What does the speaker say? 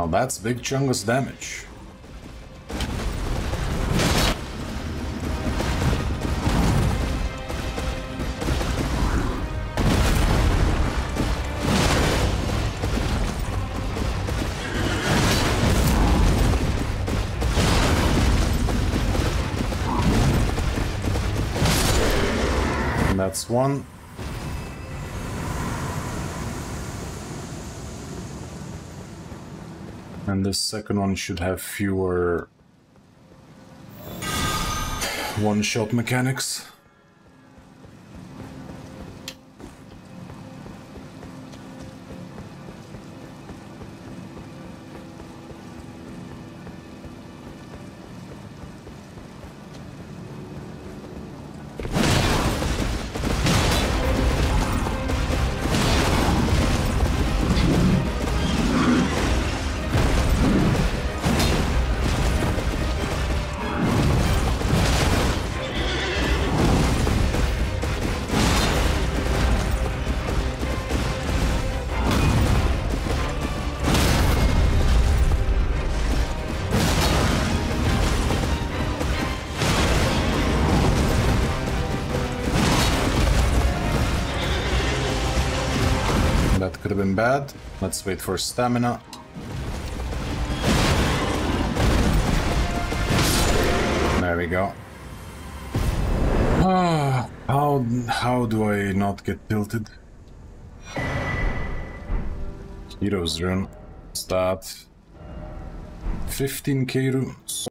Now that's big chungus damage. And that's one. And the second one should have fewer one-shot mechanics. That could have been bad. Let's wait for stamina. There we go. How do I not get tilted? Heroes rune. Start. 15k runes.